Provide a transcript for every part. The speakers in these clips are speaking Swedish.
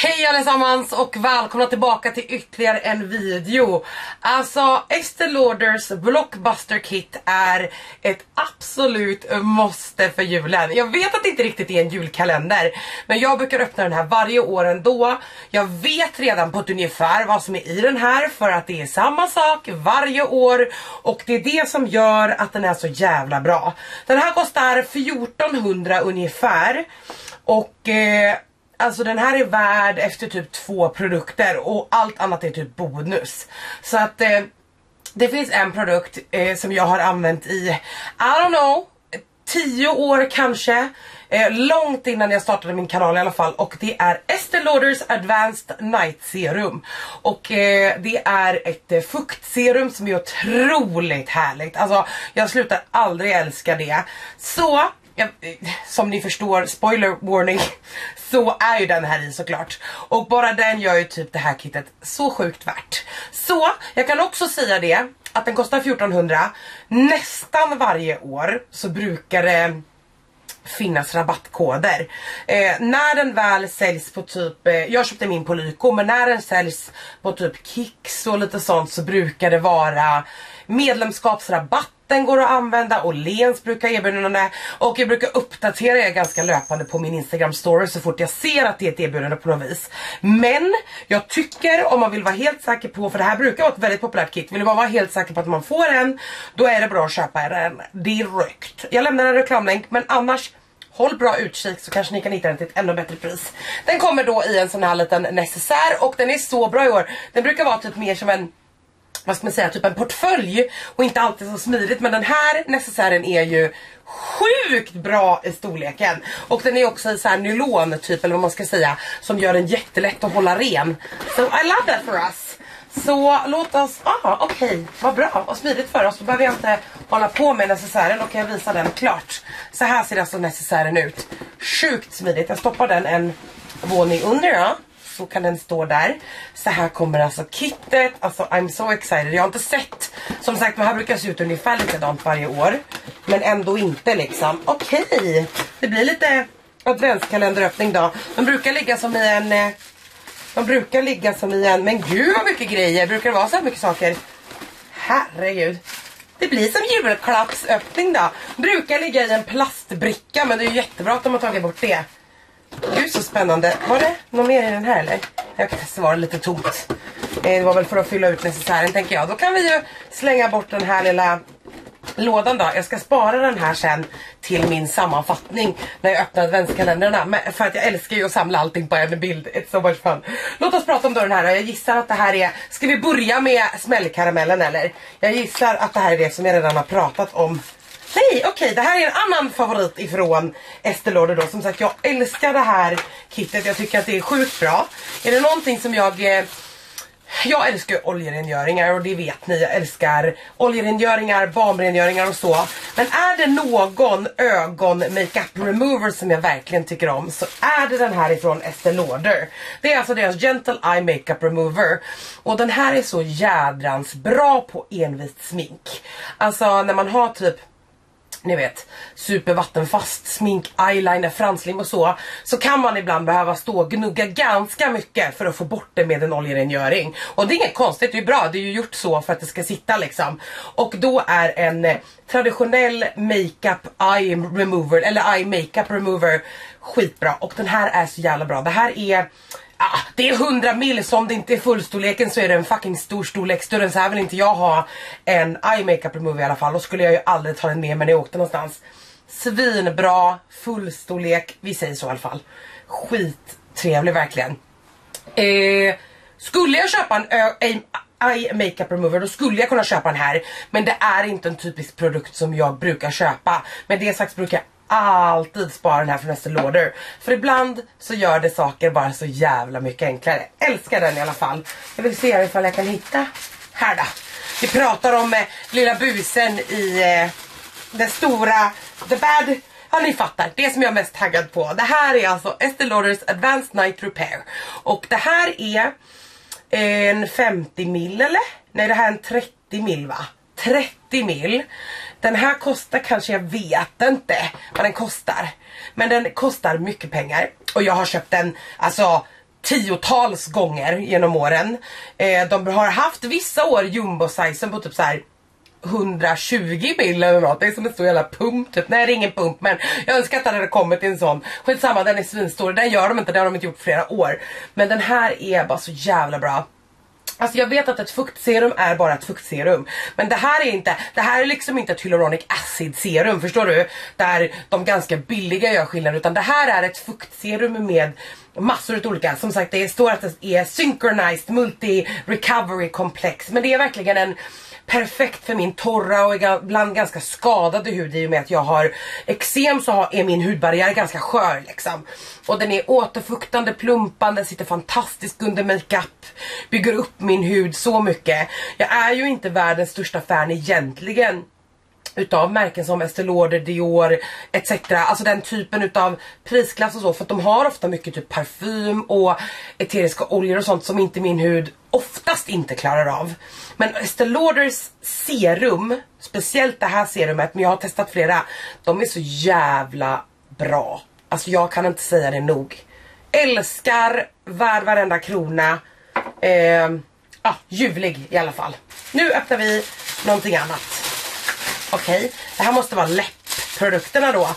Hej allesammans och välkomna tillbaka till ytterligare en video. Alltså Estée Lauders Blockbuster Kit är ett absolut måste för julen. Jag vet att det inte riktigt är en julkalender, men jag brukar öppna den här varje år ändå. Jag vet redan på ett ungefär vad som är i den här, för att det är samma sak varje år. Och det är det som gör att den är så jävla bra. Den här kostar 1400 ungefär. Och alltså den här är värd efter typ 2 produkter och allt annat är typ bonus. Så att det finns en produkt som jag har använt i, I don't know, 10 år kanske. Långt innan jag startade min kanal i alla fall. Och det är Estée Lauders Advanced Night Serum. Och det är ett fuktserum som är otroligt härligt. Alltså jag slutar aldrig älska det. Så som ni förstår, spoiler warning, så är ju den här i såklart. Och bara den gör ju typ det här kittet så sjukt värt. Så jag kan också säga det, att den kostar 1400. Nästan varje år så brukar det finnas rabattkoder. När den väl säljs på typ, jag köpte min på Lyko, men när den säljs på typ Kicks och lite sånt så brukar det vara medlemskapsrabatt. Den går att använda och Lens brukar erbjuda den, och jag brukar uppdatera er ganska löpande på min Instagram story så fort jag ser att det är ett erbjudande på något vis. Men jag tycker, om man vill vara helt säker på, för det här brukar vara ett väldigt populärt kit, vill man vara helt säker på att man får en, då är det bra att köpa den direkt. Jag lämnar en reklamlänk, men annars håll bra utkik så kanske ni kan hitta den till ett ännu bättre pris. Den kommer då i en sån här liten necessär och den är så bra i år. Den brukar vara typ mer som en, vad ska man säga, typ en portfölj och inte alltid så smidigt, men den här necessären är ju sjukt bra i storleken. Och den är också i så här nylon typ, eller vad man ska säga, som gör den jättelätt att hålla ren. So I love that for us. Så låt oss, okej, vad bra och smidigt för oss. Då behöver jag inte hålla på med necessären, och kan jag visa den klart. Så här ser alltså necessären ut. Sjukt smidigt, jag stoppar den en våning under, ja. Så kan den stå där. Så här kommer alltså kittet. Alltså I'm so excited. Jag har inte sett, som sagt, det här brukar se ut ungefär likadant varje år, men ändå inte liksom. Okej, det blir lite adventskalenderöppning då. De brukar ligga som i en, men gud vad mycket grejer. Brukar det vara så här mycket saker? Herregud. Det blir som julklappsöppning då. Brukar ligga i en plastbricka, men det är ju jättebra att de har tagit bort det. Gud så spännande. Var det någon mer i den här eller? Jag kan svara lite tomt. Det var väl för att fylla ut necessären, tänker jag. Då kan vi ju slänga bort den här lilla lådan då. Jag ska spara den här sen till min sammanfattning när jag öppnar adventskalendrarna. Men för att jag älskar ju att samla allting på en bild. It's so much fun. Låt oss prata om då den här. Jag gissar att det här är... Ska vi börja med smällkaramellen eller? Jag gissar att det här är det som jag redan har pratat om. Nej, okej, det här är en annan favorit ifrån Estée Lauder då. Som sagt, jag älskar det här kittet. Jag tycker att det är sjukt bra. Är det någonting som jag älskar oljerengöringar, och det vet ni. Jag älskar oljerengöringar, balmrengöringar och så. Men är det någon ögon makeup remover som jag verkligen tycker om, så är det den här ifrån Estée Lauder. Det är alltså deras Gentle Eye Makeup Remover. Och den här är så jädrans bra på envist smink. Alltså när man har typ, ni vet, supervattenfast smink, eyeliner, franslim och så kan man ibland behöva stå och gnugga ganska mycket för att få bort det med en oljerengöring. Och det är inget konstigt, det är bra, det är ju gjort så för att det ska sitta liksom. Och då är en traditionell makeup eye remover, eller eye makeup remover, skitbra. Och den här är så jävla bra. Det här är... det är 100 ml, så om det inte är fullstorleken så är det en fucking stor storlek. Större än så här vill inte jag ha en eye makeup remover i alla fall. Då skulle jag ju aldrig ta den med mig när jag åkte någonstans. Svinbra, fullstorlek, vi säger så i alla fall. Skittrevlig verkligen. Skulle jag köpa en eye makeup remover, då skulle jag kunna köpa den här. Men det är inte en typisk produkt som jag brukar köpa. Men det sagt brukar jag alltid spara den här från Estée Lauder. För ibland så gör det saker bara så jävla mycket enklare. Älskar den i alla fall. Jag vill se ifall jag kan hitta. Här då. Vi pratar om lilla busen i den stora The Bad. Ja, ni fattar. Det som jag är mest taggad på. Det här är alltså Estée Lauders Advanced Night Repair. Och det här är en 50 ml eller? Nej, det här är en 30 ml va? 30 ml. Den här kostar kanske, jag vet inte vad den kostar. Men den kostar mycket pengar. Och jag har köpt den alltså tiotals gånger genom åren. De har haft vissa år jumbo-sizen på typ så här 120 mil eller något. Det är som en stor jävla pump typ. Nej, det är ingen pump, men jag önskar att det hade kommit en sån. Skitsamma, den är svinstor. Den gör de inte, det har de inte gjort flera år. Men den här är bara så jävla bra. Alltså jag vet att ett fuktserum är bara ett fuktserum. Men det här är liksom inte ett hyaluronic acid serum, förstår du? Där de ganska billiga gör skillnad. Utan det här är ett fuktserum med massor av olika. Som sagt, det står att det är synchronized multi-recovery complex. Men det är verkligen en perfekt för min torra och ibland ganska skadade hud. I och med att jag har eksem så är min hudbarriär ganska skör liksom. Och den är återfuktande, plumpande, sitter fantastiskt under makeup. Bygger upp min hud så mycket. Jag är ju inte världens största fan egentligen utav märken som Estée Lauder, Dior etc. Alltså den typen utav prisklass och så. För att de har ofta mycket typ parfym och eteriska oljor och sånt som inte min hud oftast inte klarar av. Men Estée Lauders serum, speciellt det här serumet, men jag har testat flera, de är så jävla bra. Alltså jag kan inte säga det nog. Älskar, värd varenda krona. Ljuvlig i alla fall. Nu öppnar vi någonting annat. Okej, det här måste vara läppprodukterna då.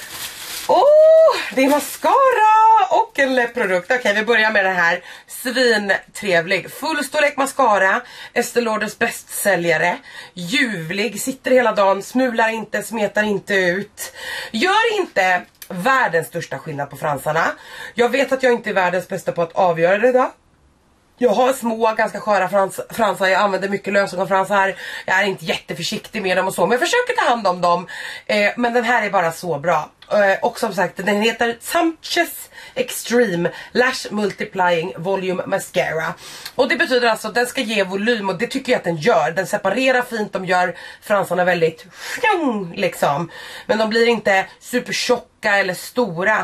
Det är mascara och en läppprodukt. Okej, vi börjar med den här. Svintrevlig. Fullstorlek mascara. Estée Lauders bästsäljare. Ljuvlig, sitter hela dagen, smular inte, smetar inte ut. Gör inte världens största skillnad på fransarna. Jag vet att jag inte är världens bästa på att avgöra det då. Jag har små, ganska sköra fransar. Jag använder mycket lösögonfransar. Jag är inte jätteförsiktig med dem och så. Men jag försöker ta hand om dem. Men den här är bara så bra. Och som sagt, den heter Sumptuous Extreme Lash Multiplying Volume Mascara. Och det betyder alltså att den ska ge volym. Och det tycker jag att den gör. Den separerar fint. De gör fransarna väldigt liksom. Men de blir inte supertjocka eller stora.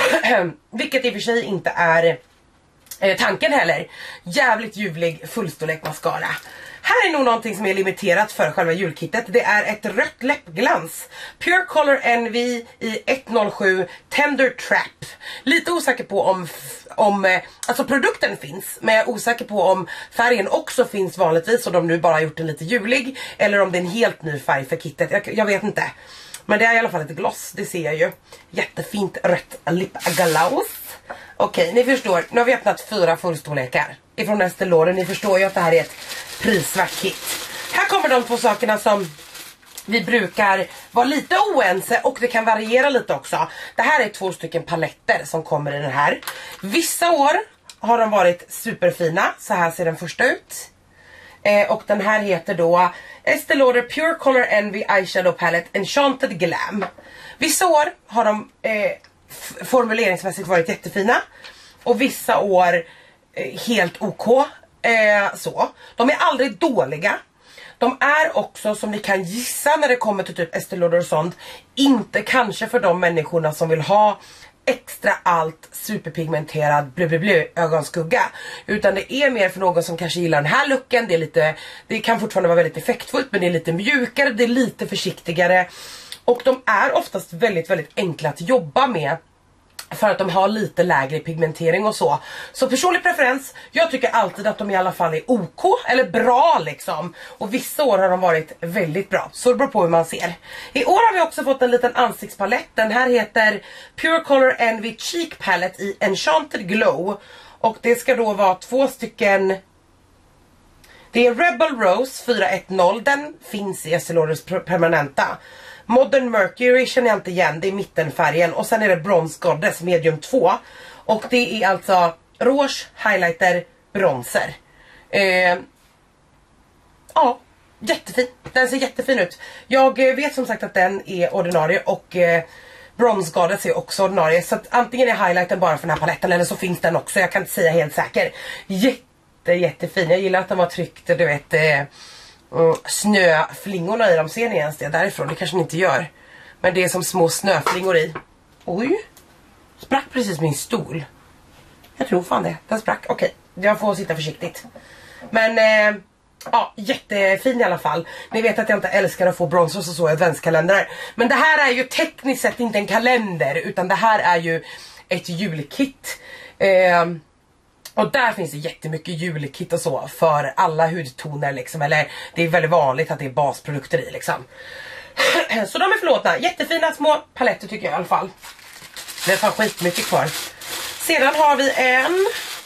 Vilket i och för sig inte är tanken heller. Jävligt ljuvlig fullstorlek mascara. Här är nog någonting som är limiterat för själva julkittet. Det är ett rött läppglans. Pure Color Envy i 107 Tender Trap. Lite osäker på om alltså produkten finns. Men jag är osäker på om färgen också finns vanligtvis. Och de nu bara har gjort den lite julig. Eller om det är en helt ny färg för kittet. Jag vet inte. Men det är i alla fall ett gloss, det ser jag ju. Jättefint rött lipgloss. Okej, ni förstår. Nu har vi öppnat 4 fullstorlekar ifrån Estée Lauder. Ni förstår ju att det här är ett prisvärt kit. Här kommer de 2 sakerna som vi brukar vara lite oense och det kan variera lite också. Det här är 2 stycken paletter som kommer i den här. Vissa år har de varit superfina. Så här ser den första ut. Och den här heter då Estée Lauder Pure Color Envy Eyeshadow Palette Enchanted Glam. Vissa år har de formuleringsmässigt varit jättefina. Och vissa år helt OK. Så. De är aldrig dåliga. De är också, som ni kan gissa när det kommer till typ Estée Lauder och sånt, inte kanske för de människorna som vill ha extra allt superpigmenterad blö ögonskugga, utan det är mer för någon som kanske gillar den här looken. Det kan fortfarande vara väldigt effektfullt, men det är lite mjukare, det är lite försiktigare och de är oftast väldigt, väldigt enkla att jobba med. För att de har lite lägre pigmentering och så. Så personlig preferens, jag tycker alltid att de i alla fall är OK eller bra liksom. Och vissa år har de varit väldigt bra. Så det beror på hur man ser. I år har vi också fått en liten ansiktspalett. Den här heter Pure Color Envy Cheek Palette i Enchanted Glow. Och det ska då vara 2 stycken. Det är Rebel Rose 410. Den finns i Estée Lauders permanenta. Modern Mercury känner jag inte igen, det är mittenfärgen. Och sen är det Bronze Goddess medium 2. Och det är alltså rouge, highlighter, bronzer. Ja, jättefin. Den ser jättefin ut. Jag vet som sagt att den är ordinarie och Bronze Goddess är också ordinarie. Så att antingen är highlighten bara för den här paletten eller så finns den också. Jag kan inte säga helt säker. Jättefin. Jag gillar att de har tryckt, du vet... snöflingorna i dem, ser ni ens det därifrån? Det kanske ni inte gör. Men det är som små snöflingor i. Oj, sprack precis min stol. Jag tror fan det, den sprack. Okej, jag får sitta försiktigt. Men ja, jättefin i alla fall. Ni vet att jag inte älskar att få bronzers och så i adventskalendrar. Men det här är ju tekniskt sett inte en kalender, utan det här är ju ett julkit. Och där finns det jättemycket julkit och så för alla hudtoner liksom. Eller det är väldigt vanligt att det är basprodukter i liksom. Så de är förlåtna. Jättefina små paletter tycker jag i alla fall. Det är fan skitmycket kvar. Sedan har vi en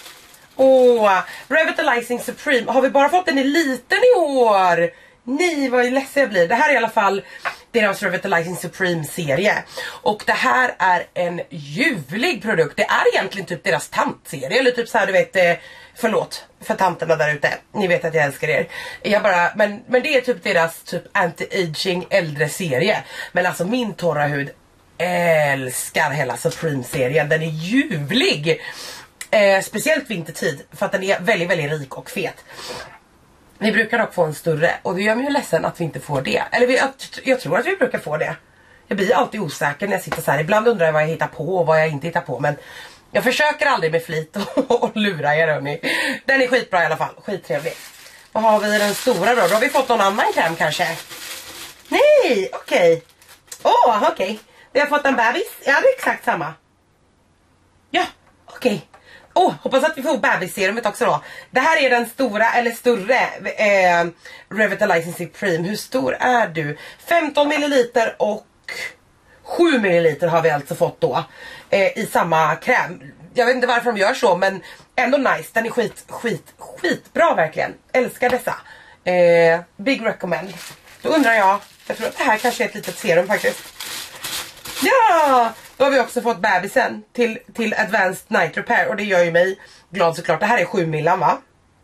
Revitalizing Supreme. Har vi bara fått den i liten i år? Nej, vad ledsen jag blir. Det här är i alla fall deras Revitalizing Supreme-serie. Och det här är en ljuvlig produkt. Det är egentligen typ deras tantserie. Eller typ så här, du vet, förlåt för tanterna där ute. Ni vet att jag älskar er. Men det är typ deras typ anti-aging äldre serie. Men alltså min torra hud älskar hela Supreme-serien. Den är ljuvlig. Speciellt vintertid. För att den är väldigt, väldigt rik och fet. Vi brukar dock få en större. Och det gör mig ju ledsen att vi inte får det. Eller jag tror att vi brukar få det. Jag blir alltid osäker när jag sitter så här. Ibland undrar jag vad jag hittar på och vad jag inte hittar på. Men jag försöker aldrig med flit och lura er, hörni. Den är skitbra i alla fall. Skittrevlig. Vad har vi i den stora då? Då har vi fått någon annan kräm kanske. Nej, okej. Okej. Vi har fått en bebis. Ja, det är exakt samma. Ja, okej. Hoppas att vi får bebisserumet också då. Det här är den stora, eller större Revitalizing Supreme. Hur stor är du? 15 ml och 7 ml har vi alltså fått då. I samma kräm. Jag vet inte varför de gör så, men ändå nice. Den är skitbra verkligen. Älskar dessa. Big recommend. Då undrar jag tror att det här kanske är ett litet serum faktiskt. Ja! Då har vi också fått bebisen till Advanced Night Repair. Och det gör ju mig glad såklart. Det här är 7 ml, va?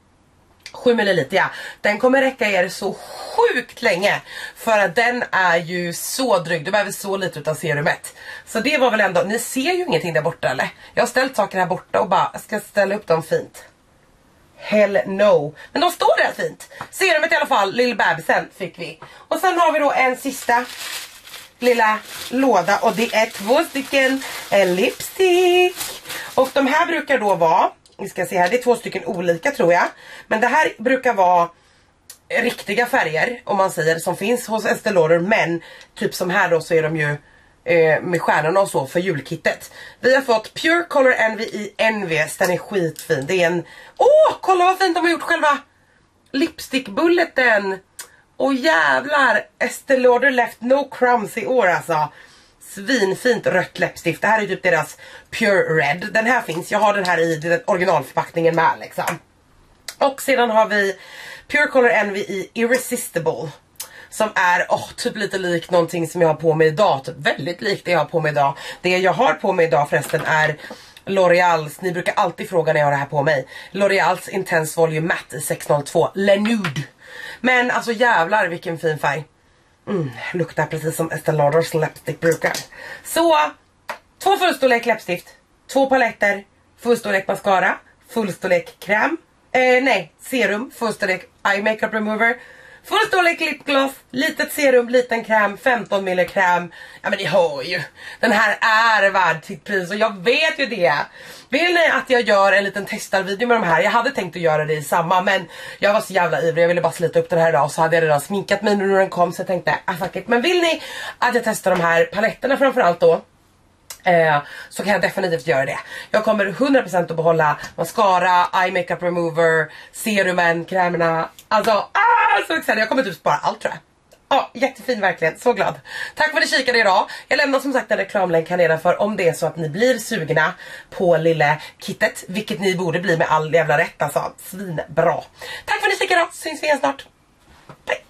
7 ml, ja. Den kommer räcka er så sjukt länge. För att den är ju så dryg. Du behöver så lite utav serumet. Så det var väl ändå... Ni ser ju ingenting där borta, eller? Jag har ställt saker här borta och bara ska ställa upp dem fint. Hell no. Men de står där fint. Serumet i alla fall, lill bebisen fick vi. Och sen har vi då en sista lilla låda och det är 2 stycken lipstick. Och de här brukar då vara, vi ska se här, det är 2 stycken olika tror jag. Men det här brukar vara riktiga färger, om man säger, som finns hos Estée Lauder. Men typ som här då så är de ju med stjärnorna och så för julkittet. Vi har fått Pure Color Envy i NVS, den är skitfin. Det är en, kolla vad fint de har gjort själva lipstickbulleten. Och jävlar, Estée Lauder left no crumbs i år alltså. Svinfint rött läppstift. Det här är typ deras Pure Red. Den här finns, jag har den här i den originalförpackningen med liksom. Och sedan har vi Pure Color Envy i Irresistible. Som är typ lite lik någonting som jag har på mig idag. Typ väldigt likt det jag har på mig idag. Det jag har på mig idag förresten är L'Oreals, ni brukar alltid fråga när jag har det här på mig, L'Oreals Intense Volume Matte i 602 Le Nude. Men alltså jävlar vilken fin färg. Luktar precis som Estée Lauders läppstift brukar. Så 2 fullstorlek läppstift, 2 paletter, fullstorlek mascara, fullstorlek kräm, serum, fullstorlek eye makeup remover, fullstorlek lipgloss, litet serum, liten kräm, 15 ml kräm. Ja men ni hör ju, den här är värd sitt pris och jag vet ju det. Vill ni att jag gör en liten testarvideo med de här? Jag hade tänkt att göra det i samma, men jag var så jävla ivrig. Jag ville bara slita upp den här idag, så hade jag redan sminkat mig när den kom, så jag tänkte, fuck it. Men vill ni att jag testar de här paletterna framförallt då, så kan jag definitivt göra det. Jag kommer 100% att behålla mascara, eye makeup remover, serumen, krämerna. Alltså, så excited. Jag kommer typ spara allt tror jag. Ja, jättefin verkligen, så glad. Tack för att ni kikade idag. Jag lämnar som sagt en reklamlänk här nedanför om det är så att ni blir sugna på lilla kittet, vilket ni borde bli med all jävla rätt alltså. Svinbra. Tack för att ni kikade då, syns vi igen snart.